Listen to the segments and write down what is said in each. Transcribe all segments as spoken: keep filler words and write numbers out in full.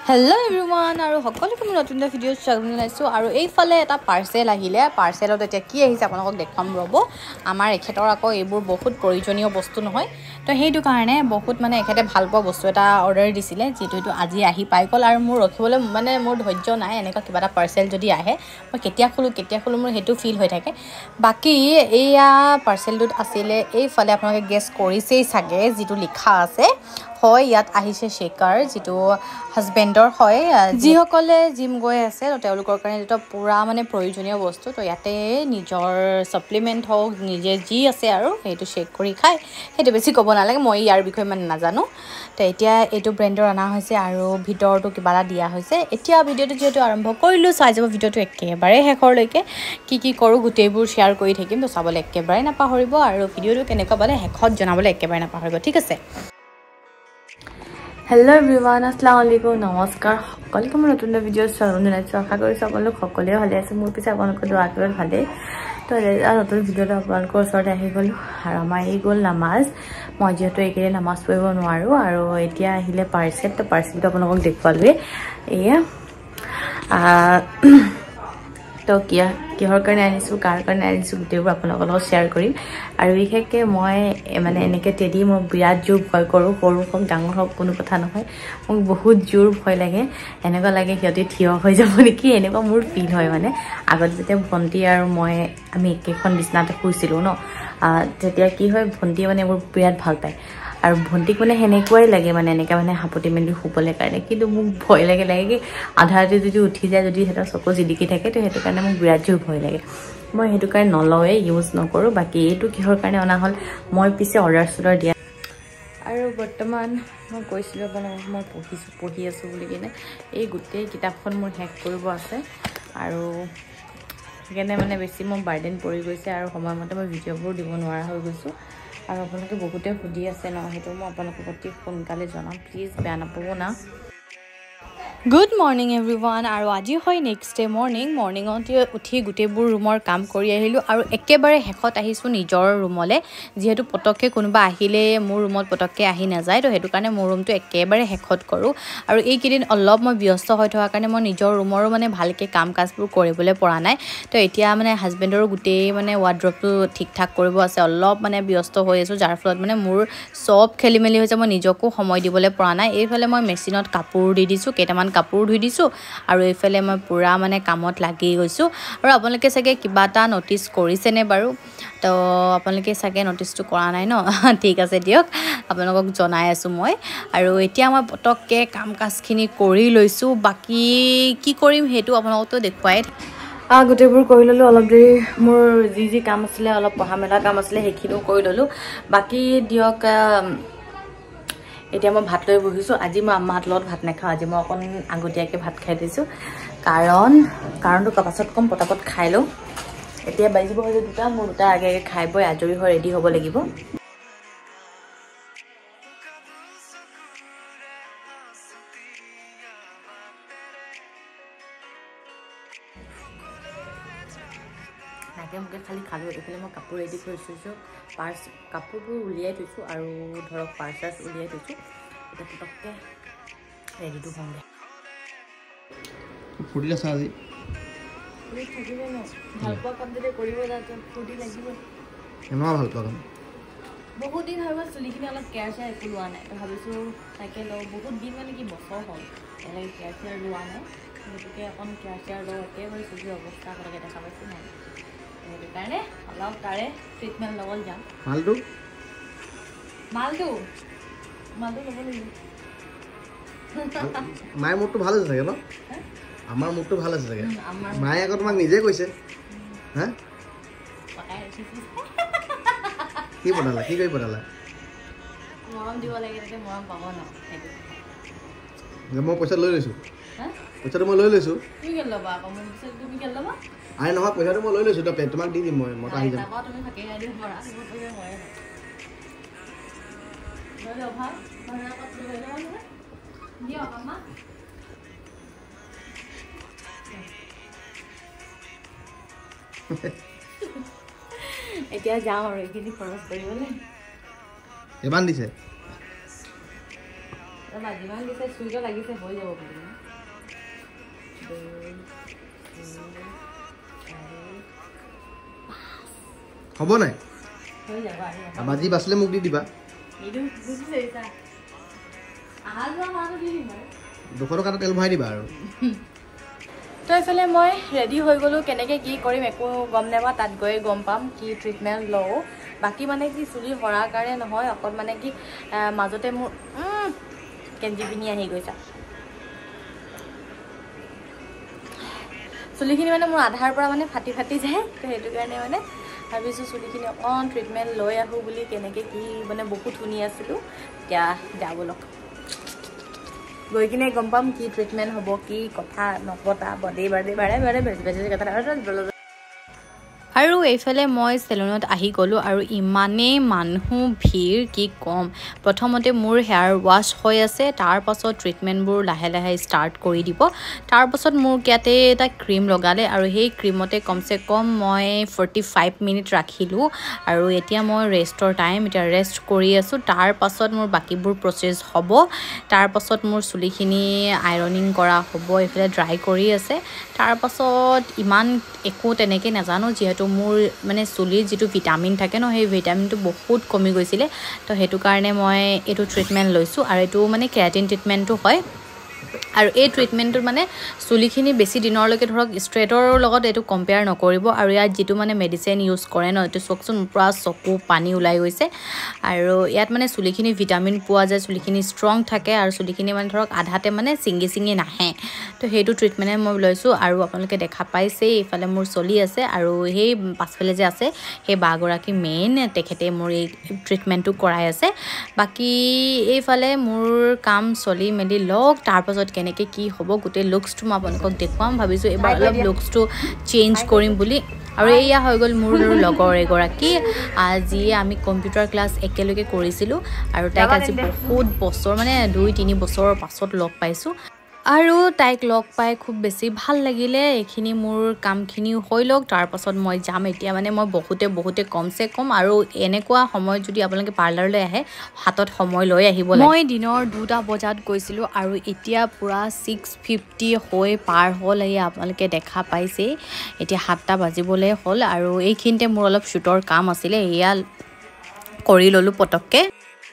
Hello everyone, আৰু সকলোকে মই নতুন এটা ভিডিঅ' স্বাগতম জনাইছো আৰু এইফালে এটা পাৰ্সেল আহিলে পাৰ্সেলত এতিয়া কি আহিছে আপোনালোকক দেখাম ৰব আমাৰ এখেতৰ আকৌ এইবোৰ বহুত প্ৰয়োজনীয় বস্তু নহয় তো সেইটো কাৰণে বহুত মানে এখেতে ভাল পোৱা বস্তু এটা অৰ্ডাৰ দিছিলে যেটো এটো আজি আহি পাই গল আৰু মোৰ ৰখিবলৈ মানে মোৰ ধৈৰ্য নাই এনেকা কিবা এটা পাৰ্সেল যদি আহে মই কেতিয়া খুলো কেতিয়া খুলো মোৰ হেতু ফিল হৈ থাকে বাকি এয়া পাৰ্সেলটোত আছিলে এইফালে আপোনালোকে গেছ কৰিছেই সাগে যেটো লিখা আছে হয় ইয়াত আহিছে শেকাৰ যেটো হাজবেন্ডৰ হয় যিসকলে জিম গৈ আছে তো তেওঁলোকৰ কাৰণে এটা পুৰা মানে প্ৰয়োজনীয় বস্তু তো ইয়াতে নিজৰ সাপ্লিমেন্ট হওক নিজে যি আছে আৰু হেতু চেক কৰি খাই হেতু বেছি ক'ব নালাগে মই ইয়াৰ বিষয়ে মানে নাজানো তো এতিয়া এটো ব্ৰ্যান্ডৰ আনা হৈছে আৰু ভিতৰটো কিবা দিয়া হৈছে এতিয়া ভিডিওটো যেটো আৰম্ভ কৰিলো চাই যাব ভিডিওটো একেবাৰে শেষৰলৈকে কি কি কৰো গুটেইবোৰ শেয়াৰ কৰি থাকিম তো চাবলৈ একেবাৰে নাপাহৰিব আৰু ভিডিওটো কেনেকুৱা পালে শেষত জনাবলৈ একেবাৰে নাপাহৰিব ঠিক আছে Hello everyone, assalamu alaikum, namaskar. সকলকে মই নতুন ভিডিঅ' স্বাগতম জনাইছো আশা কৰিছো আপোনালোক সকলোৱে ভালে আছে মোৰ পিছে আপোনালোকৰ দোৱা কৰি ভালে তো নতুন ভিডিঅ'ত আপোনালোকৰ ওচৰত আহি গ'লো আৰু আমাৰ এই গ'ল নামাজ মই যেহেতু একেৰে নামাজ পঢ়িব নোৱাৰো আৰু এতিয়া আহিলে পাৰ্সেল তো পাৰ্সেলটো আপোনালোকক দেখুৱালোৱে এয়া তো কিয়া কিহৰ কাৰণে আনিছো কাৰ কাৰণে আনিছো গোটেইবোৰ আপোনালোকৰ লগত শেয়াৰ কৰিম আৰু বিশেষকৈ মই মানে এনেকৈ টেডি মই বিৰাট জোৰ ভয় কৰোঁ সৰু হওক ডাঙৰ হওক কোনো কথা নহয় মোক বহুত জোৰ ভয় লাগে এনেকুৱা লাগে সিহঁতে থিয় হৈ যাব নেকি এনেকুৱা মোৰ ফিল হয় মানে আগত যেতিয়া ভন্টি আৰু মই আমি একেখন বিছনাতে শুইছিলোঁ ন তেতিয়া কি হয় ভন্টি মানে মোৰ বিৰাট ভাল পায় আৰু ভন্টিক মানে হেনেকুৱাই লাগে মানে এনেকা মানে হাপতি মেলি শুবলৈ কাৰণে কিন্তু মোক ভয় লাগে লাগে কি আধাতে যদি উঠি যায় যদি হেতা চকু জিলিকি থাকে তো হেতু কাৰণে মোক বিৰাট জোৰ ভয় লাগে মই হেতু কাৰণে নলৱে ইউজ নকৰো বাকি এটো কিহৰ কাৰণে অনা হল মই পিছে অৰ্ডাৰ সুদাৰ দিয়া আৰু বৰ্তমান মই কৈছিলো আপোনাক মই পঢ়িছো পঢ়ি আছো বুলি কিনে এই গুটেই কিতাপখন মোৰ হেক কৰিব আছে আৰু সেইকাৰণে মানে বেছি মই বাৰ্ডেন পৰি গৈছে আৰু সময়মতে মই ভিডিঅ'বোৰ দিব নোৱাৰা হৈ গৈছো আৰু আপোনালোকে বহুতে সুধি আছে ন হেতু মই আপোনালোকক অতি সোনকালে জনাম প্লিজ বেয়া নাপাব না Good morning everyone আৰু আজি হয় নেক্সট ডে মৰ্নিং মৰ্নিংতে উঠি গুটেইবোৰ ৰুমৰ কাম কৰি আহিলো আৰু একেবাৰে হেকত আহিছো নিজৰ ৰুমলে যেহেতু পটককে কোনোবা আহিলে মোৰ ৰুমত পটককে আহি না যায় তো হেতু কাৰণে মোৰ ৰুমটো একেবাৰে হেকত কৰো আৰু এই কিদিন অলপ মই ব্যস্ত হৈ থকা কাৰণে মই নিজৰ ৰুমৰো মানে ভালকে কাম কাজবোৰ কৰিবলৈ পৰা নাই তো এতিয়া মানে হাজবেন্ডৰ গুটেই মানে ৱাৰ্ড্ৰপটো ঠিক ঠাক কৰিব আছে অলপ মানে ব্যস্ত হৈ আছো যাৰ ফলত মানে মোৰ সব খেলিমেলি হৈছে মই নিজকো সময় দিবলৈ পৰা নাই এইফালে মই মেচিনত কাপোৰ দি দিছো কেটামান কাপোৰ ধুই দিছো আৰু এইফালে মই পুৰা মানে কামত লাগি গৈছো আৰু আপোনালোকে চাগে কিবা এটা নটিস কৰিছে নে বাৰু তো আপোনালোকে চাগে নটিসটো কৰা নাই ন ঠিক আছে দিয়ক আপোনালোকক জনাই আছো মই আৰু এতিয়া মই পটককে কাম কাজখিনি কৰি লৈছো বাকি কি কৰিম হেতু আপোনালোকতো দেখুৱাই আ গুটেবোৰ কৰি ললো অলপ দেৰি মোৰ যি যি কাম আছিল অলপ পঢ়া মেলা কাম আছিল হেখিনো কৰি ললো বাকি দিয়ক এতিয়া মই ভাত লৈ বহিছো আজি মই আম্মাৰ লগত ভাত নাখাও আজি মই অকন আগতিয়াকে ভাত খাই দিছো কাৰণ কাৰণটো পাছত কম পটাপট খাই লো এতিয়া বাজিব হলে দুটা মোৰ দুটা আগে আগে খাই বই আজৰি হৈ ৰেডি হ'ব লাগিব নাকে খালি খালো এফালে মই কাপোৰ ৰেডি কৰিছো পাৰ্স কাপোৰবোৰ উলিয়াই থৈছো আৰু ধৰক পাৰ্সাস উলিয়াই থৈছো এটা পটককে ৰেডিটো হওঁগে ফুটি আছে আজি ফুটি থাকিব ন ভাল পোৱা কাম যদি কৰিব যাতে ফুটি লাগিব কেনেকুৱা ভাল পোৱা কাম বহুত দিন হৈ গ'ল চুলিখিনি অলপ কেয়াৰ চেয়াৰ একো লোৱা নাই তো ভাবিছো তাকে লওঁ বহুত দিন মানে কি বছৰ হ'ল এনেকৈ কেয়াৰ চেয়াৰ লোৱা নাই গতিকে অকণ কেয়াৰ চেয়াৰ লওঁ একেবাৰে চুলিৰ অৱস্থা আপোনালোকে দেখা পাইছে নাই সেইটো কাৰণে অলপ তাৰে ট্ৰিটমেণ্ট ল'বলৈ যাম মালটো মালটো মালটো ল'ব লাগিব মায়ে মোৰটো ভাল আছে চাগে ন আমাৰ মোৰটো ভাল আছে চাগে মায়ে আকৌ তোমাক নিজে কৈছে হা কি বনালা কি কৰি বনালা মৰম দিব লাগে তেতিয়া মৰম পাব ন সেইটো মই পইচা লৈ লৈছো পইচাটো মই লৈ লৈছো তুমি কেলে ল'বা আকৌ মই তুমি কেলে ল'বা আই নহয় পইচাটো মই লৈ লৈছো তো তোমাক দি দিম মই মই আহি যাম তুমি থাকে আদি পৰা তুমি পইচা মই লৈ লও ভাল মানে কত লৈ লও নহয় দিও আম্মা এতিয়া যাও আৰু এইখিনি খৰচ কৰিবলৈ এবান দিছে ৰবা যিমান দিছে চুইটো লাগিছে হৈ যাব বুলি হ'ব নাই হৈ যাব আমাৰ যি বাছিলে মোক দি দিবা এইটো বুজিছে এটা আহা যোৱা মানুহ দি দিম দুশ টকা তেল ভৰাই দিবা আৰু তো এইফালে মই ৰেডি হৈ গ'লোঁ কেনেকৈ কি কৰিম একো গম নাপা তাত গৈ গম পাম কি ট্ৰিটমেণ্ট লওঁ বাকী মানে কি চুলি সৰাৰ কাৰণে নহয় অকল মানে কি মাজতে মোৰ কেঞ্জি পিনি আহি গৈছা চুলিখিনি মানে মোৰ আধাৰ পৰা মানে ফাটি ফাটি যায় তো সেইটো কাৰণে মানে ভাবিছোঁ চুলিখিনি অকণ ট্ৰিটমেণ্ট লৈ আহোঁ বুলি কেনেকৈ কি মানে বহুত শুনি আছিলোঁ এতিয়া যাবলৈ গৈ কিনে গম পাম কি ট্ৰিটমেণ্ট হ'ব কি কথা নপতা বডি বাৰে বাৰে বাৰে বেছি বেছি কথা আৰু এইফালে মই চেলুনত আহি গ'লোঁ আৰু ইমানেই মানুহ ভিৰ কি ক'ম প্ৰথমতে মোৰ হেয়াৰ ৱাছ হৈ আছে তাৰ পাছত ট্ৰিটমেণ্টবোৰ লাহে লাহে ষ্টাৰ্ট কৰি দিব তাৰ পাছত মোৰ ইয়াতে এটা ক্ৰীম লগালে আৰু সেই ক্ৰীমতে কমচে কম মই ফৰ্টি ফাইভ মিনিট ৰাখিলোঁ আৰু এতিয়া মই ৰেষ্টৰ টাইম এতিয়া ৰেষ্ট কৰি আছোঁ তাৰ পাছত মোৰ বাকীবোৰ প্ৰচেছ হ'ব তাৰ পাছত মোৰ চুলিখিনি আইৰনিং কৰা হ'ব এইফালে ড্ৰাই কৰি আছে তাৰ পাছত ইমান একো তেনেকৈ নাজানো যিহেতু মোৰ মানে চুলিৰ যিটো ভিটামিন থাকে ন সেই ভিটামিনটো বহুত কমি গৈছিলে তো সেইটো কাৰণে মই এইটো ট্ৰিটমেণ্ট লৈছোঁ আৰু এইটো মানে কেৰাটিন ট্ৰিটমেণ্টটো হয় আৰু এই ট্ৰিটমেণ্টটোত মানে চুলিখিনি বেছি দিনলৈকে ধৰক ষ্ট্ৰেটৰ লগত এইটো কম্পেয়াৰ নকৰিব আৰু ইয়াত যিটো মানে মেডিচিন ইউজ কৰে ন এইটো চকচোন পূৰা চকু পানী ওলাই গৈছে আৰু ইয়াত মানে চুলিখিনি ভিটামিন পোৱা যায় চুলিখিনি ষ্ট্ৰং থাকে আৰু চুলিখিনি মানে ধৰক আধাতে মানে ছিঙি ছিঙি নাহে তো সেইটো ট্ৰিটমেণ্টে মই লৈছোঁ আৰু আপোনালোকে দেখা পাইছেই এইফালে মোৰ চলি আছে আৰু সেই পাছফালে যে আছে সেই বাগৰাকী মেইন তেখেতে মোৰ এই ট্ৰিটমেণ্টটো কৰাই আছে বাকী এইফালে মোৰ কাম চলি মেলি লওক তাৰপাছত কেনেকৈ কি হ'ব গোটেই লুকছটো মই আপোনালোকক দেখুৱাম ভাবিছোঁ এইবাৰ অলপ লুকছটো চেঞ্জ কৰিম বুলি আৰু এয়া হৈ গ'ল মোৰ লগৰ এগৰাকী যিয়ে আমি কম্পিউটাৰ ক্লাছ একেলগে কৰিছিলোঁ আৰু তাইক আজি বহুত বছৰ মানে দুই তিনি বছৰৰ পাছত লগ পাইছোঁ আৰু তাইক লগ পাই খুব বেছি ভাল লাগিলে এইখিনি মোৰ কামখিনি হৈ লওক তাৰ পাছত মই যাম এতিয়া মানে মই বহুতে বহুতে কমচে কম আৰু এনেকুৱা সময়ত যদি আপোনালোকে পাৰ্লাৰলৈ আহে হাতত সময় লৈ আহিব লাগে মই দিনৰ দুটা বজাত গৈছিলোঁ আৰু এতিয়া পূৰা ছিক্স ফিফটি হৈ পাৰ হ'ল এই আপোনালোকে দেখা পাইছেই এতিয়া সাতটা বাজিবলৈ হ'ল আৰু এইখিনিতে মোৰ অলপ শ্বুটৰ কাম আছিলে এয়া কৰি ল'লোঁ পটককৈ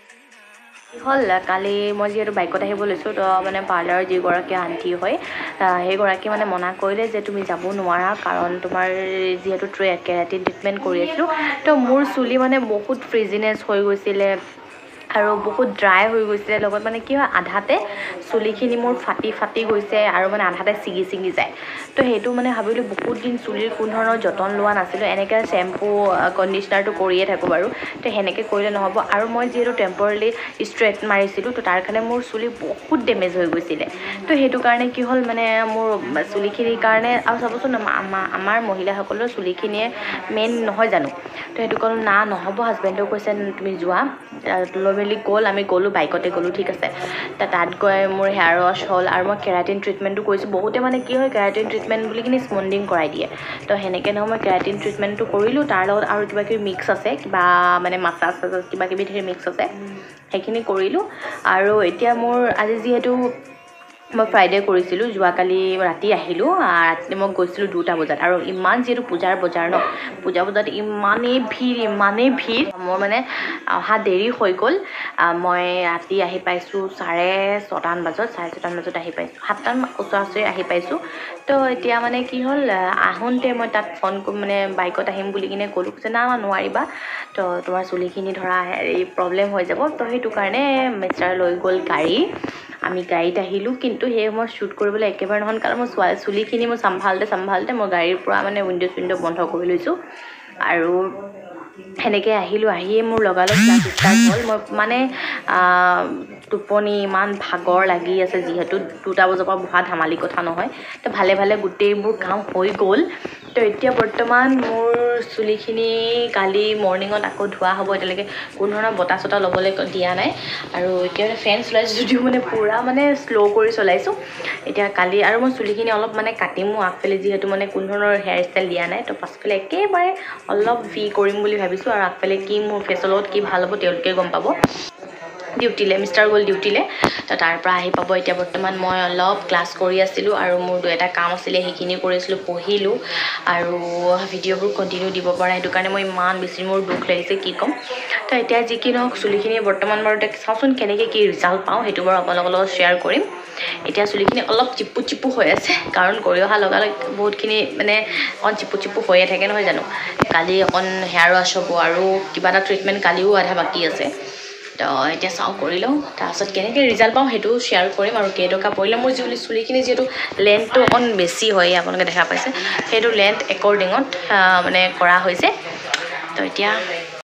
হ'ল কালি মই যিহেতু বাইকত আহিব লৈছোঁ তো মানে পাৰ্লাৰৰ যিগৰাকী আণ্টি হয় সেইগৰাকী মানে মনা কৰিলে যে তুমি যাব নোৱাৰা কাৰণ তোমাৰ যিহেতু কেৰাটিন ট্ৰিটমেণ্ট কৰি আছিলোঁ তো মোৰ চুলি মানে বহুত ফ্ৰিজিনেছ হৈ গৈছিলে আৰু বহুত ড্ৰাই হৈ গৈছিলে লগত মানে কি হয় আধাতে চুলিখিনি মোৰ ফাটি ফাটি গৈছে আৰু মানে আধাতে ছিগি ছিগি যায় তো সেইটো মানে ভাবিলোঁ বহুত দিন চুলিৰ কোনো ধৰণৰ যতন লোৱা নাছিলোঁ এনেকৈ শ্বেম্পু কণ্ডিচনাৰটো কৰিয়ে থাকোঁ বাৰু তো সেনেকৈ কৰিলে নহ'ব আৰু মই যিহেতু টেম্পৰেলি ষ্ট্ৰেট মাৰিছিলোঁ তো তাৰ কাৰণে মোৰ চুলি বহুত ডেমেজ হৈ গৈছিলে তো সেইটো কাৰণে কি হ'ল মানে মোৰ চুলিখিনিৰ কাৰণে আৰু চাবচোন আমাৰ মহিলাসকলৰ চুলিখিনিয়ে মেইন নহয় জানো তো সেইটো ক'লোঁ না নহ'ব হাজবেণ্ডেও কৈছে তুমি যোৱা লৈ মেলি গ'ল আমি গ'লোঁ বাইকতে গ'লোঁ ঠিক আছে তাত গৈ মোৰ হেয়াৰ ৱাছ হ'ল আৰু মই কেৰাটিন ট্ৰিটমেণ্টটো কৰিছোঁ বহুতে মানে কি হয় কেৰাটিন ট্ৰিটমেণ্ট বুলি কিনি স্মুথিং কৰাই দিয়ে তো সেনেকৈ নহয় মই কেৰাটিন ট্ৰিটমেণ্টটো কৰিলোঁ তাৰ লগত আৰু কিবা কিবি মিক্স আছে কিবা মানে মাছাজ চাছাজ কিবা কিবি ধেৰ মিক্স আছে সেইখিনি কৰিলোঁ আৰু এতিয়া মোৰ আজি যিহেতু মই ফ্ৰাইডে কৰিছিলোঁ যোৱাকালি ৰাতি আহিলোঁ ৰাতি মই গৈছিলোঁ দুটা বজাত আৰু ইমান যিহেতু পূজাৰ বজাৰ ন পূজা বজাত ইমানেই ভিৰ ইমানেই ভিৰ মোৰ মানে অহা দেৰি হৈ গ'ল মই ৰাতি আহি পাইছোঁ চাৰে ছটামান বজাত চাৰে ছটামান বজাত আহি পাইছোঁ সাতটামান ওচৰা ওচৰি আহি পাইছোঁ তো এতিয়া মানে কি হ'ল আহোঁতে মই তাত ফোন মানে বাইকত আহিম বুলি কিনে ক'লোঁ যে না নোৱাৰিবা তো তোমাৰ চুলিখিনি ধৰা হেৰি প্ৰব্লেম হৈ যাব তো সেইটো কাৰণে মিষ্টাৰ লৈ গ'ল গাড়ী আমি গাড়ীত আহিলোঁ কিন্তু সেই মই শ্বুট কৰিবলৈ একেবাৰে নহ'ল কাৰণ মই ছোৱালী চুলিখিনি মই চম্ভালতে চম্ভালতে মই গাড়ীৰ পৰা মানে উইণ্ড' চুইণ্ড' বন্ধ কৰি লৈছোঁ আৰু সেনেকৈ আহিলোঁ আহিয়ে মোৰ লগালগ ক্লাছ ষ্টাৰ্ট হ'ল মই মানে টোপনি ইমান ভাগৰ লাগি আছে যিহেতু দুটা বজাৰ পৰা বহা ধেমালি কথা নহয় তো ভালে ভালে গোটেইবোৰ কাম হৈ গ'ল তো এতিয়া বৰ্তমান মোৰ চুলিখিনি কালি মৰ্ণিঙত আকৌ ধোৱা হ'ব এতিয়ালৈকে কোনো ধৰণৰ বতাহ চতাহ ল'বলৈ দিয়া নাই আৰু এতিয়া মানে ফেন চলাইছোঁ যদিও মানে পূৰা মানে শ্ল' কৰি চলাইছোঁ এতিয়া কালি আৰু মই চুলিখিনি অলপ মানে কাটিমো আগফালে যিহেতু মানে কোনো ধৰণৰ হেয়াৰ ষ্টাইল দিয়া নাই তো পাছফালে একেবাৰে অলপ ভি কৰিম বুলি ভাবিছোঁ আৰু আগফালে কি মোৰ ফেচৰ লগত কি ভাল হ'ব তেওঁলোকে গম পাব ডিউটিলৈ মিষ্টাৰ গ'ল ডিউটিলৈ তো তাৰ পৰা আহি পাব এতিয়া বৰ্তমান মই অলপ ক্লাছ কৰি আছিলোঁ আৰু মোৰ দুই এটা কাম আছিলে সেইখিনি কৰিছিলোঁ পঢ়িলোঁ আৰু ভিডিঅ'বোৰ কণ্টিনিউ দিব পৰা সেইটো কাৰণে মই ইমান বেছি মোৰ দুখ লাগিছে কি ক'ম তো এতিয়া যি কি নহওক চুলিখিনি বৰ্তমান বাৰু চাওঁচোন কেনেকৈ কি ৰিজাল্ট পাওঁ সেইটো বাৰু আপোনালোকৰ লগত শ্বেয়াৰ কৰিম এতিয়া চুলিখিনি অলপ চিপু চিপু হৈ আছে কাৰণ কৰি অহা লগালগ বহুতখিনি মানে অকণ চিপু চিপু হৈয়ে থাকে নহয় জানো কালি অকণ হেয়াৰ ৱাছ হ'ব আৰু কিবা এটা ট্ৰিটমেণ্ট কালিও আধা বাকী আছে তো এতিয়া চাওঁ কৰি লওঁ তাৰপাছত কেনেকৈ ৰিজাল্ট পাওঁ সেইটো শ্বেয়াৰ কৰিম আৰু কেইটকা পৰিলে মোৰ যি চুলিখিনি যিহেতু লেন্থটো অকণ বেছি হয় আপোনালোকে দেখা পাইছে সেইটো লেন্থ একৰ্ডিঙত মানে কৰা হৈছে তো এতিয়া